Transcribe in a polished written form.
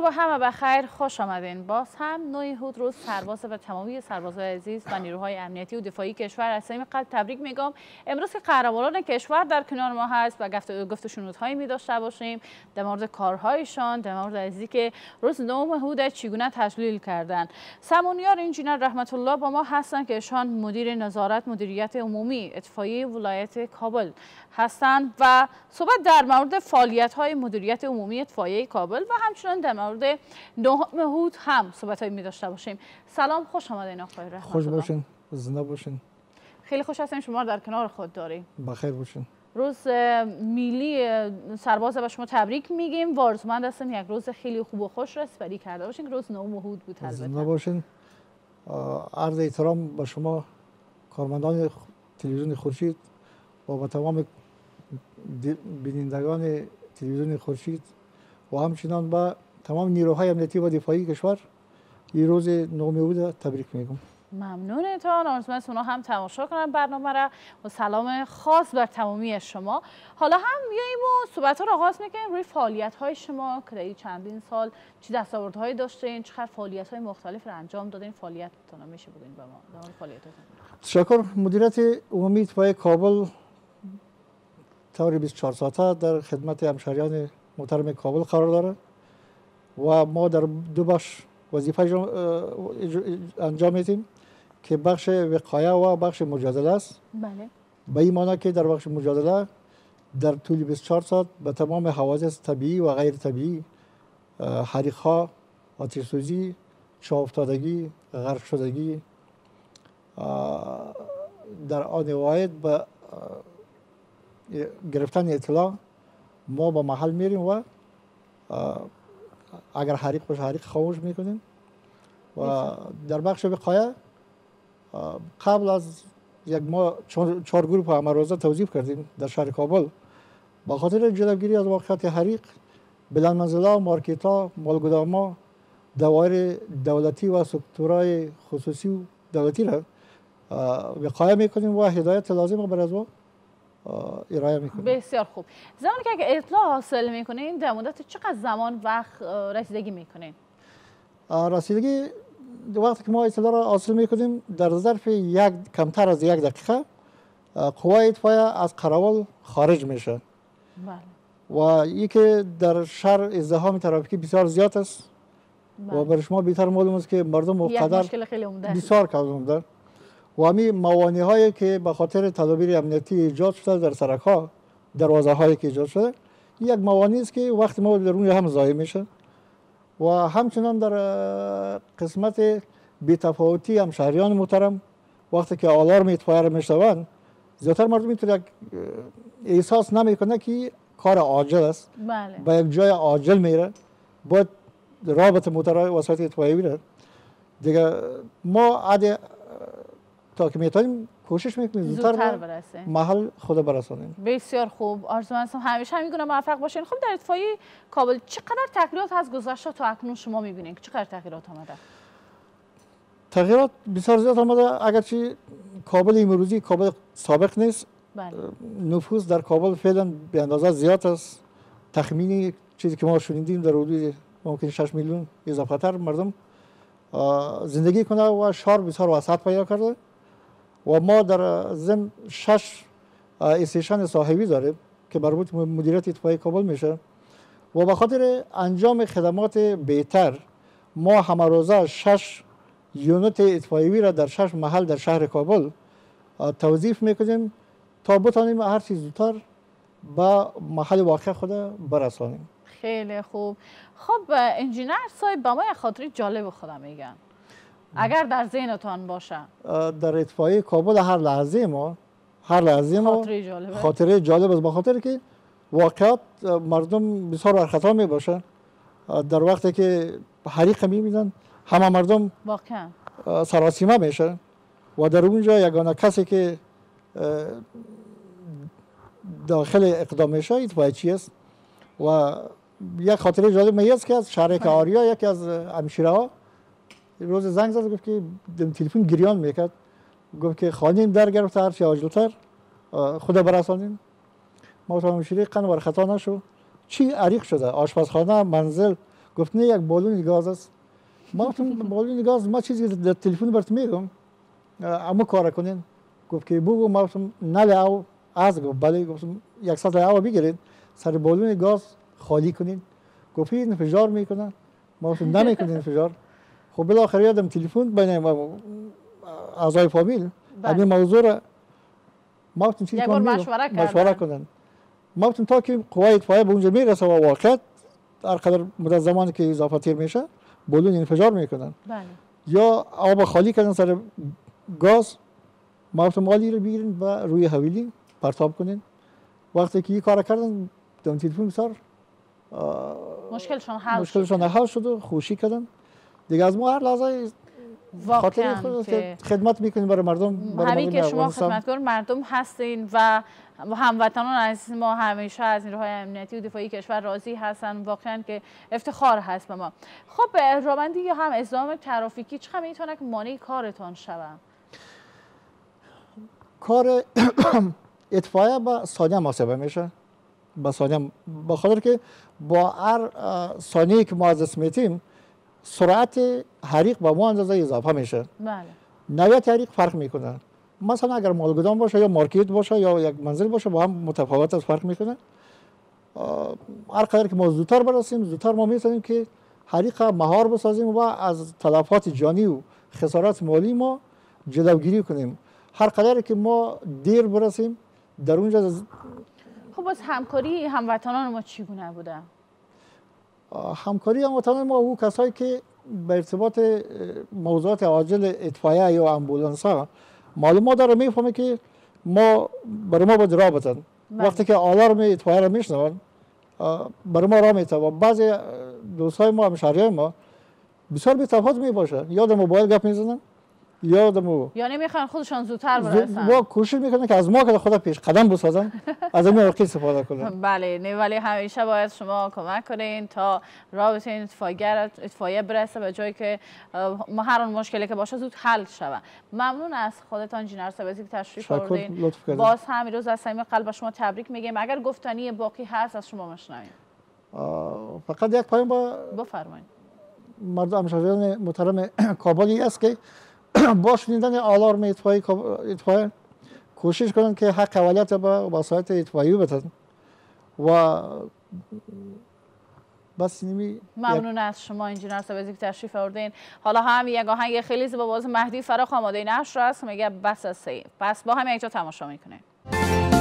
صبح همه بخیر، خوش آمدین. باز هم 9 هود روز سرباز و تمامی سربازای عزیز و نیروهای امنیتی و دفاعی کشور از صمیم قلب تبریک میگم. امروز که قهرمانان کشور در کنار ما هست و گفت و شنودهایی می داشته باشیم در مورد کارهایشان، در مورد ازی که روز 9 هود چگونه تجلیل کردن. سمونیار انجینر رحمت الله با ما هستند که ایشان مدیر نظارت مدیریت عمومی اطفائیه ولایت کابل هستند و صحبت در مورد فعالیت‌های مدیریت عمومی اطفائیه کابل و همچنین در مورد 9 هود هم صحبت‌هایی می داشته باشیم. سلام، خوش آمدین آقای رحمت الله. خوش باشین، زنده باشین. خیلی خوش هستیم شما در کنار خود داریم. بخیر باشین. روز میلی سرباز به شما تبریک میگیم و آرزومند هستیم یک روز خیلی خوب و خوش را سپری کرده باشین که روز 9 هود بود. زنده باشین. عرض احترام به شما کارمندان تلویزیون خورشید و به تمام بینندگان تلویزیون خورشید و همچنان به تمام نیروهای امنیتی و دفاعی کشور این روز 9 هود تبریک میگم. ممنونتان. آرزومند اونا هم تماشا کنن برنامه را و سلام خاص بر تمامی شما. حالا هم میاییم و صحبت ها را آغاز میکنیم روی فعالیت های شما که در چندین سال چه دستاوردهایی داشتین، چقدر فعالیت های مختلف را انجام دادین. فعالیتتون میشه بگین به ما در فعالیتتون؟ تشکر. مدیریت عمومی اطفائیه کابل طور 24 ساعته در خدمت همشهریان محترم کابل قرار داره و ما در دو بخش وظیفه انجام میدیم که بخش وقایه و بخش مجادله است. بله. به این معنی که در بخش مجادله در طول 24 ساعت به تمام حوادث طبیعی و غیر طبیعی، حریق‌ها، آتش سوزی، چاه افتادگی، غرق شدگی، در آن واحد به گرفتن اطلاع ما به محل میریم و اگر حریق باشه حریق خاموش میکنیم. و در بخش وقایه قبل از یک ماه 4 گروه همروزه توظیف کردیم در شهر کابل با خاطر جلوگیری از واقعیت حریق. بلند منزل‌ها، مارکت‌ها، مالگدام‌ها، دوایر دولتی و سکتورهای خصوصی و دولتی را وقایه میکنیم و هدایت لازم بر از ارائه میکنیم. بسیار خوب. زمانی که اطلاع حاصل میکنین در مدت چقدر زمان وقت رسیدگی میکنین؟ رسیدگی وقتی که ما اطلاع را حاصل میکنیم در ظرف کمتر از 1 دقیقه قوه اطفائیه از قراول خارج میشه. بله. و یکی در شهر ازدحام ترافیکی بسیار زیاد است. بله. و برای شما بیشتر معلوم است که مردم مقتدر بسیار کم دارند و همین موانع هایی که به خاطر تدابیر امنیتی ایجاد شده در سرک‌ها، دروازه هایی که ایجاد شده، یک موانعی است که وقت ما در اون هم ضایع میشه. و همچنان در قسمت بی‌تفاوتی همشهریان محترم وقتی که آلارم اطفائیه را میشنوند زیادتر مردم اینطور احساس نمیکنه که کار عاجل است. بله. به یک جای عاجل میره باید رابط وسایل اطفائیوی را دیگه ما تا که میتونیم کوشش میکنیم زودتر برسیم محل خود برسانیم. بسیار خوب. آرزومند هستم همیشه همین گونه موفق باشین. خب در اطفائیه کابل چقدر تغییرات از گذشته تا اکنون شما میبینید؟ چقدر تغییرات آمده؟ تغییرات بسیار زیاد آمده. اگرچه کابل امروزی کابل سابق نیست. بله. نفوس در کابل فعلا به اندازه زیاد است. تخمینی چیزی که ما شنیدیم در حدود ممکن 6 میلیون اضافه تر مردم زندگی کنه و شهر بسیار وسعت پیدا کرده و ما در ضمن 6 استیشن صاحبی داریم که مربوط به مدیریت اطفائیه کابل میشه و به خاطر انجام خدمات بهتر ما همروزه 6 یونت اطفائیوی را در 6 محل در شهر کابل توظیف میکنیم تا بتانیم هر چیز زودتر به محل واقع خود برسانیم. خیلی خوب. خب انجینر صاحب با ما یک خاطره جالب خودم میگن اگر در ذهنتان باشه. در اطفائیه کابل هر لحظه ما خاطره جالب است، به خاطر که واقعات مردم بسیار بر خطا می باشن. در وقتی که حریق میبینن همه مردم واقعا سراسیمه میشن و در اونجا یگانه کسی که داخل اقدام میشه اطفائیه‌چی است. و یک خاطره جالب میاد که از شهر آریا یکی از همشیره‌ها روز زنگ زد گفت که تلفن گریان میکرد، گفت که خانم در گرفته هر چی عاجل‌تر خدا برسانیم. ما تو همشیره قن بر خطا نشو. چی عریق شده؟ آشپزخانه، منزل، گفت نه یک بالون گاز است. ما گفتم بالون گاز ما چیزی در تلفن برات میگم اما کار کنین. گفت که بگو. ما گفتم نل او از گفت بله. گفتم 100 او بگیرید سر بالون گاز خالی کنین. گفت این انفجار میکنه. ما گفتم نمیکنه انفجار. خب بالاخره یادم تلفن بین اعضای فامیل همین موضوع را ما گفتم چی کنیم مشوره کنن. ما گفتم تا که قوای اطفائیه به اونجا میرسه و واقعا هر قدر مدت زمانی که اضافه تیر میشه بالون انفجار میکنن. بله. یا آب خالی کردن سر گاز. ما گفتم مالی رو بگیرین و روی حویلی پرتاب کنین. وقتی که این کار کردن دم تلفن بسار مشکلشون حل شد و خوشی کردن. دیگه از ما هر لحظه خاطر خدمت میکنیم برای مردم. همین که شما خدمتگار مردم هستین و هموطنان عزیز ما همیشه از نیروهای امنیتی و دفاعی کشور راضی هستن. واقعا که افتخار هست به ما. خب رانندگی یا هم ازدحام ترافیکی چقدر میتونه که مانع کارتان شود؟ کار اطفائیه با ثانیه محاسبه میشه. با ثانیه به خاطر که با هر ثانیه که ما از دست میتیم سرعت حریق با ما اندازه اضافه میشه. بله. نوعیت حریق فرق میکنه. مثلا اگر مالگدام باشه یا مارکت باشه یا یک منزل باشه با هم متفاوت از فرق میکنه. هر قدر که ما زودتر برسیم زودتر ما میتونیم که حریق مهار بسازیم و از تلفات جانی و خسارات مالی ما جلوگیری کنیم. هر قدر که ما دیر برسیم در اونجا. خب از همکاری هموطنان ما چگونه بوده؟ همکاری هموطنان ما او کسایی که به ارتباط موضوعات عاجل اطفائیه یا امبولانس ها معلومات داره میفهمه که ما برای ما باید راه بدن. وقتی که آلارم اطفائیه را میشنون برای ما راه میتن و بعضی دوستای ما همشهریای ما بسیار بی تفاوت می باشه. یاد موبایل گپ میزنن یادمو یعنی میخوان خودشان زودتر برسن. ما کوشش میکنن که از ما که خدا پیش قدم بسازن از این موقع استفاده کنن. بله نه ولی همیشه باید شما کمک کنین تا رابطه اطفائیه برسه به جایی که هر اون مشکلی که باشه زود حل شود. ممنون از خودتان انجینر سبزی که تشریف آوردین. باز هم امروز از صمیم قلب شما تبریک میگیم. اگر گفتنی باقی هست از شما مشنویم. فقط یک پیام بفرمایید. مردم همشهریان محترم کابلی است که با شنیدن آلارم اطفائیه کوشش کنند که حق اولویت به وسایط اطفائیه بدن و بس اینمی. ممنون از شما انجینر سبزی که تشریف آوردین. حالا هم یک آهنگ خیلی زیبا باز مهدی فراخ آماده نشر است میگه بس از سی. پس با هم یک جا تماشا میکنیم.